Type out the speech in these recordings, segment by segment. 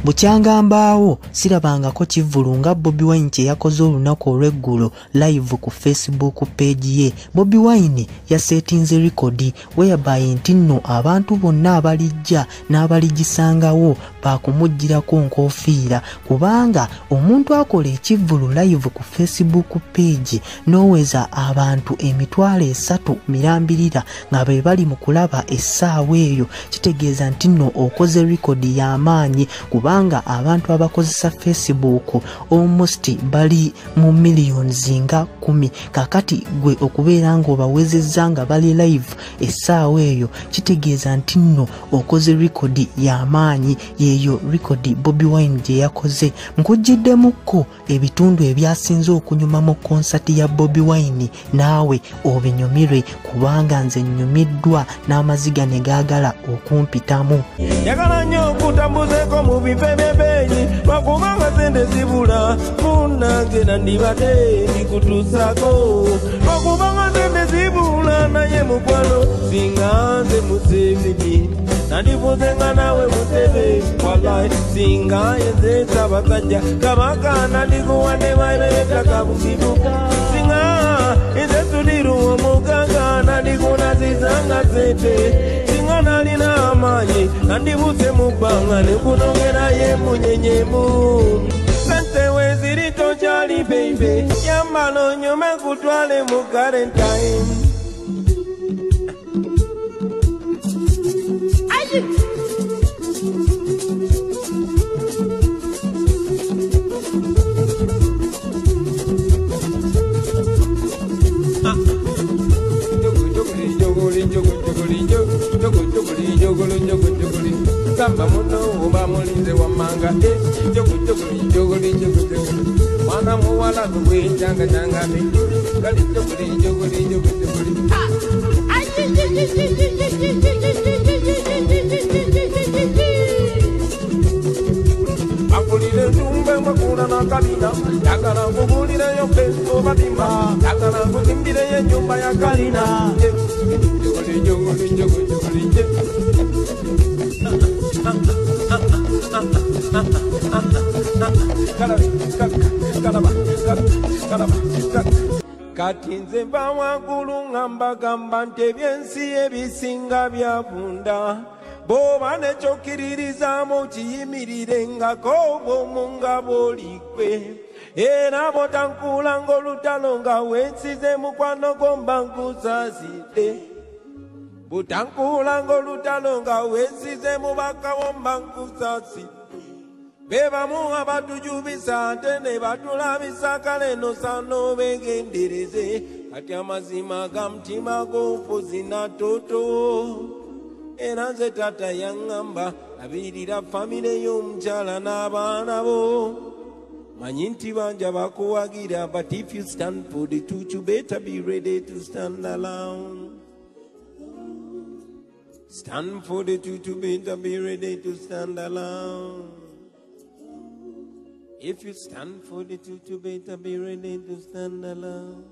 bukyangambaawo sirabangako kivulu nga Bobi Wine kye yakoze olunaku olw'eggulo live ku Facebook page ye. Bobi Wine yasetinze rekodi whereby nti nno abantu bonna abalijja n'abaligisangawo bakumugirako nkofiira kubanga omuntu akola ekivulu live ku Facebook page n'oweza abantu 3 mirambirira nga be bali mu kulaba essaawa eyo kitegeeza nti nno okoze rekodi y'amaanyi kubanga abantu abakozesa Facebook almost bali mu millions nga 10 kakati gwe okubeera nga obawezezza nga bali live essaawa eyo kitegeeza nti nno okoze rekodi y'amaanyi yeyo rekodi Bobi Wine gye yakoze. Nkujjiddemukko ebitundu ebyasinze okunyuma mu konsati ya Bobi Wine naawe obinyumirwe kubanga nze nnyumiddwa n'amaziga ne gaagala okumpitamu. Yagala nnyo okutambuzeko mu bipebebenyi lwakubanga sente zibula munnange nandibadde ndikutuusako lwakubanga sente zibula naye mukwano singa nze Museveni nandifuzenga nawe Museveni wallahi singa yenzeeta abasajja kabaka nandikuwa ne baireta busibuka singa nze tuliruwa omuganga nandikunazizanga sente singa nalina amaanyi nandibuse mu bbanga nekunongerayo emunyenyemu sente weziri tokyali baby yambala onyume kutwale mu Valentine. Samba muno uba mulinze wa manga jogoli mwana muwala gwe janga me gali jogoli akulile tumbe makuna na kabina yakala kugulire yo peso batimba yakala kukimbire ye nyumba ya kalina jogoli kati nze mba waggulu ngamba gamba nti ebyensi ebisinga byabunda bw'oba nekyokkiriririzamu kiyimirirengako bw'omunga bw'olikwe era bw'otankuula ng'olutalo nga wensize mukwano gomba nkusaasidde butankula ng'olutalo nga wensize mubakawo mba nkusaasidde bebamu abatujubisa ate ne batulabisa kale no sano begendereze kati amazima ga mutima g'ofuzi natoto era nze tata yaŋŋamba abirira famire y'omukyala n'abaana bo manyi nti banja bakuwagira but if you stand for the truth you better be ready to stand alone. Stand for the truth you better be ready to stand alone. If you stand for the truth you better be ready to stand alone.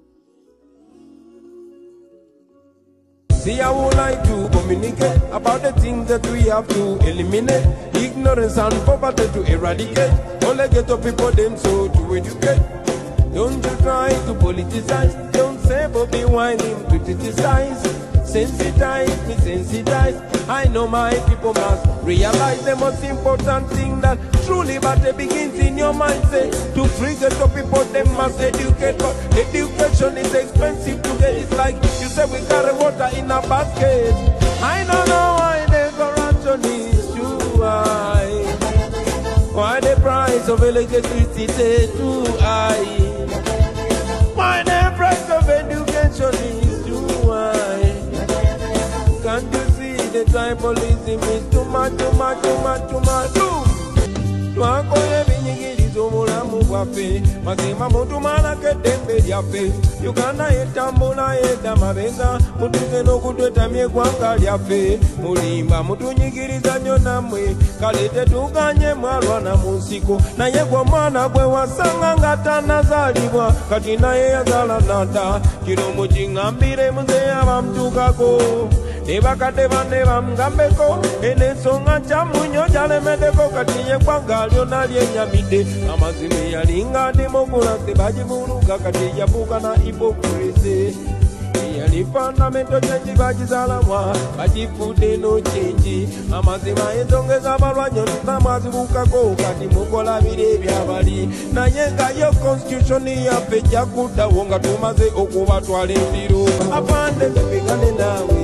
See, I would like to communicate about the things that we have to eliminate. Ignorance and poverty to eradicate. Only get up people them so to educate. Don't you try to politicize. Don't say Bobi Wine him to criticize. Sensitize me, sensitize. I know my people must realize the most important thing that truly better begins in your mindset. To free the people, they must educate. But education is expensive today. It's like you say we carry water in a basket. I don't know why the corruption is too high. Why the price of electricity is too high. Why the price of education is too high. Can't you see the tribalism is too much, too much, too much, too much. Twakoye binyigiriza omulamu bwaffe mazima mutumalako eddembe lyaffe Uganda yetambula yedda mabega mutuze n'okutwetamya eggwanga lyaffe mulimba mutunyigiriza nnyo nammwe kale tetuganye mwalwana mu nsiko naye gwe omwana gwe wasanga nga tannazaalibwa kati naye yazaala nata kino mukiŋŋambire muzeeyi abamutuukako nebakadde banne bamugambeko enensonga kyamunyo gyalemeddeko kati ye ggwanga lyonna lyenyamidde amazima eyalinga demokrasi bagivuluga kati yabuuka na hipokrisi yali fundamental change bagizalamwa bagifudde no change amazima ensonga ez'abalwanyi ntuzamwazibukako kati mukola bire ebyabali naye nga yo constitution yaffe ejjakuddawo nga tumaze okubatwala embiro apande tubigane naawe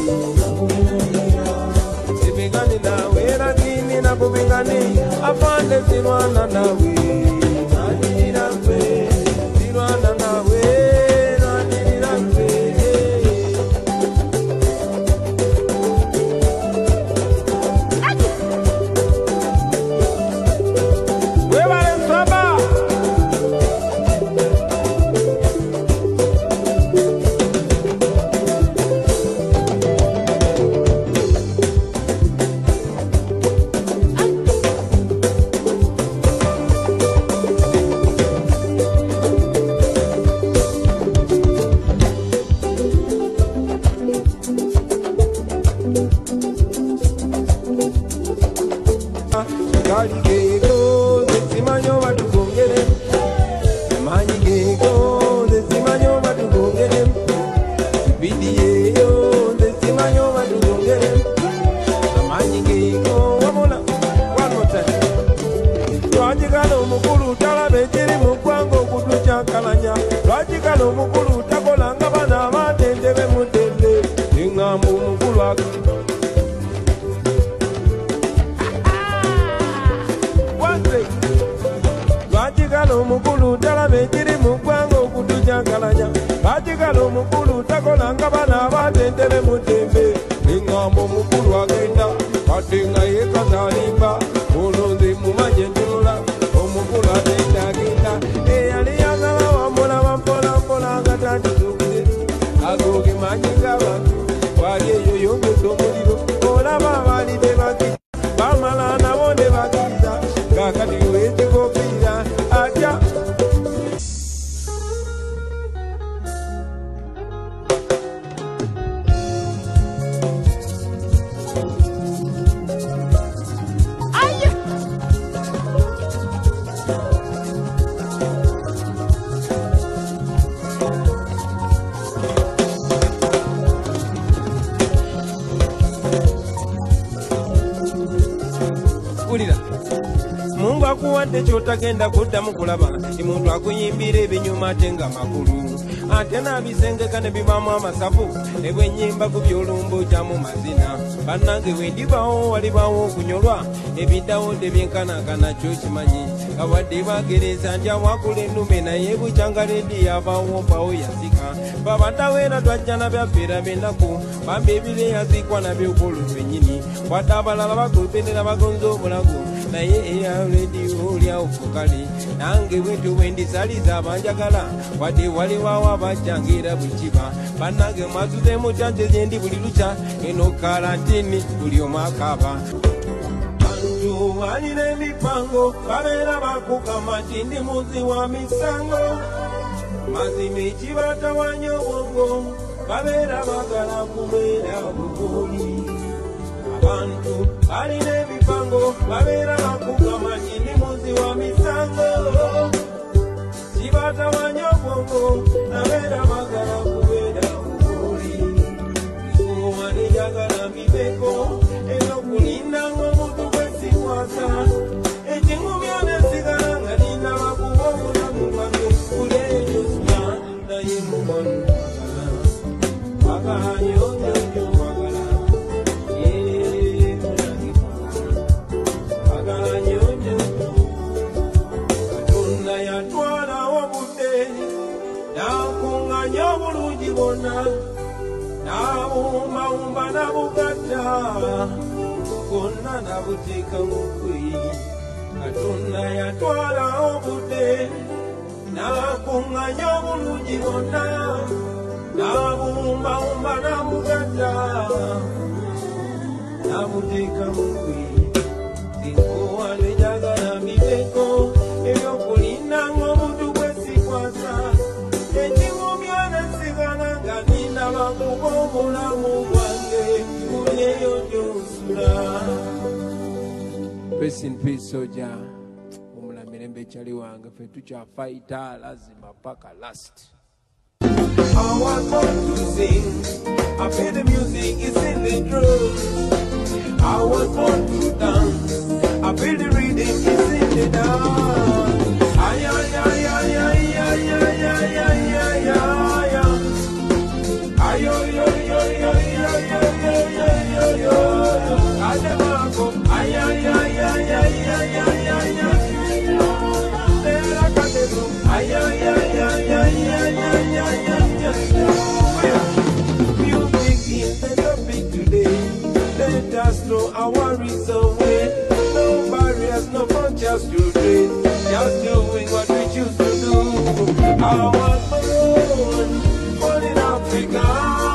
tubigane naawe era nini nakubigane apande zirwana nawe nanirira nfe zirwana nawe nanirira nfe Tagenda kuddamu kulaba omuntu akuyimbira ebinyuma ate nga makulu ate n'abisengeka ne bibaamu amasavu ne bwennyimba ku byolumbo kyamu mazina bannange wendibawo walibaawo okunyolwa ebiddawo tebyenkanakana kyo kimanyi awadde bagereza nti awakula ennume naye bukyanga ledi yavaawo mpawo yazika babaddaweera twajja nabyafeera b'ennaku bamba ebire yazikwa nabyokola lwennyini wadde abalala bagoberera bagonza obulago naye eya rediyo lyawo fukali nange bwetu bwendisaliza abanjagala wadde waliwawo abajjangira bukiba bannange mwazuzemu kyanje zendi buli lukya eno karantini buli omwakaaba bantu balina emipango babeera bakugamba nti ndi muzi wa misango mazima ekibatawanya obwongo babeera bagala kubeera bugoli abantu balina emipango babeera bakugamba nti ndi muzi wa misango kibatawanya obwongo nabeera bagala kubeera bugoli ikuwani njagala mbibeko ebyokulindanga omuntu gwesikwasa ekingumya nesigala nga nina bakuba obulamu bwange kuleejosya naye mukono wagala nyonyonyo wagala wagala nyonyonyo Katonda yatwalawo obudde n'akunganya obulungi bwonna n'abuwumbawumba n'abugatta bwonna n'abuteeka mu ggwe Katonda yatwalawo obudde n'akunganya obulungi bwonna n'abuwumbawumba n'abugatta n'abuteeka mu ggwe sinkuwano enjagala mbibeko ebyokulindanga omuntu gwesikwasa ekingumya nesigala nga nina bakuba obulamu bwange Rest in peace, soldier. Umla mirembe chali wanga fetucha fighter lazima paka last. I was born to sing. I feel the music is in the drums. I was born to dance. I feel the rhythm is in the dance. Ay ay ay ay ay ay ay ay ay ay ay. Ay ay ay ay ay ay ay ay ay ay. Ademago. Ay ay ay ay ay ay ay ay ay. Tera kadego. Ay ay ay ay ay ay ay ay ay. Music is the topic today. Let us throw our worries away. No barriers, no frontiers to dream. Just doing what we choose to do. I was born in Africa.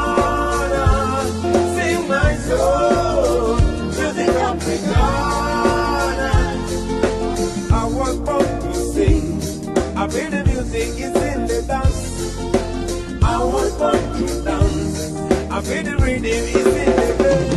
Sing my soul, music Africana. I was born to sing. I feel the music is in the dance. I was born to dance. I feel the rhythm is in the dance.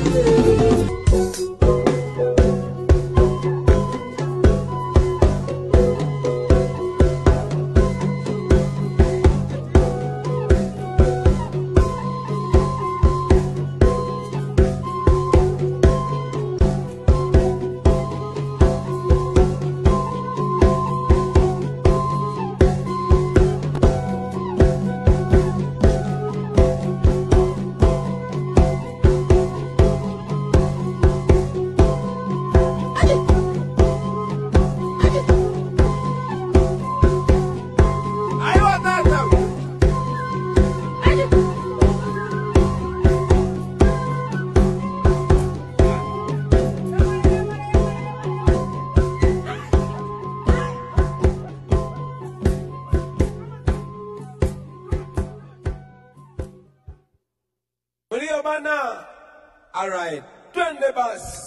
All right, turn the bus.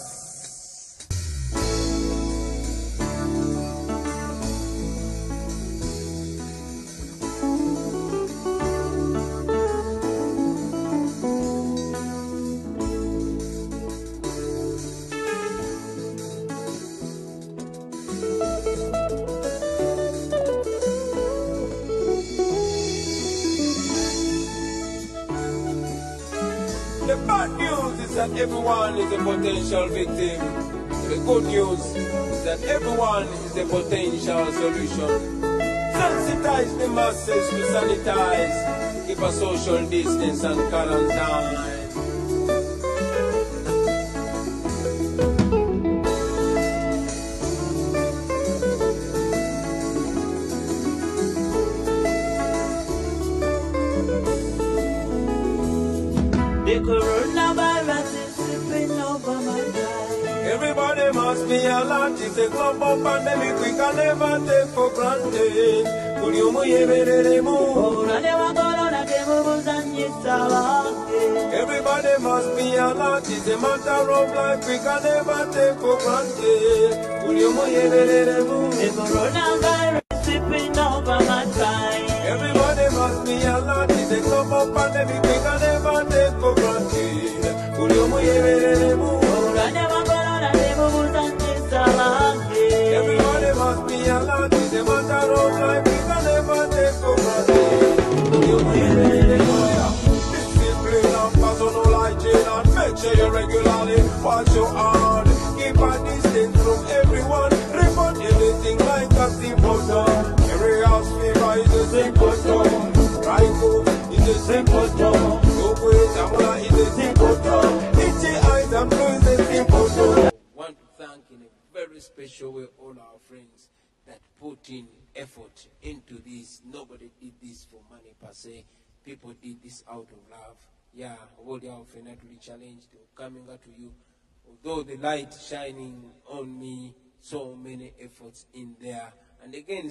The bad news is that everyone is a potential victim. The good news is that everyone is a potential solution. Sensitize the masses to sanitize. Keep a social distance and quarantine. The coronavirus is slipping over my life. Everybody must be alert. It's a global pandemic we can never take for granted. Everybody must be alert. It's a matter of life we can never take for granted. The coronavirus is slipping over my life. Everybody must be alert. It's a global pandemic we can never take for granted. Everybody must be alert. It's a matter of life we can never take for granted. Discipline and personal hygiene and make sure you regularly wash your hands. Keep a distance from everyone. Report anything like a symptom. Every house fever is a symptom. Raico is a symptom. Ebola is a symptom. Itchy eyes and flu is a symptom. Want to thank in a very special way all our friends that put in effort into this. Nobody did this for money per se. People did this out of love. Yeah, all they are finally challenged coming out to you. Although the light shining on me, so many efforts in there. And again,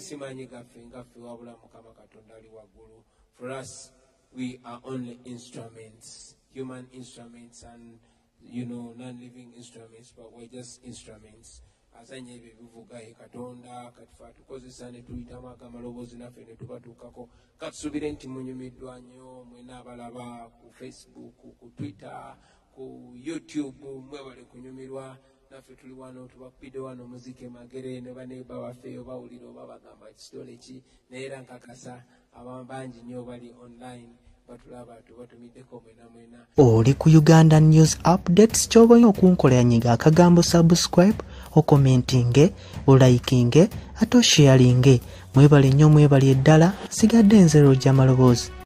for us, we are only instruments, human instruments, and non-living instruments, but we're just instruments. Asanye bivuga katonda katfa tukozesa ne tuyitama amaloboozi naffe ne tubatuukako katusubire nti munyumiddwa nnyo mwena abalaba ku Facebook, ku Twitter, ku YouTube, mwebale kunyumirwa naffe tuli wano tubakubidde wano muzike magere ne baneiba baffe obawulira oba bagamba kitole ki naye era nkakasa abangi nnyo bali online batulaba tubatumiddeko mwena oli ku Uganda News Updates ky'obonya okunkolanyiga akagambo subscribe okomentinge olikinge ate osharinge mwebale nnyo mwebali eddala sigadde nze Roger Maloboozi.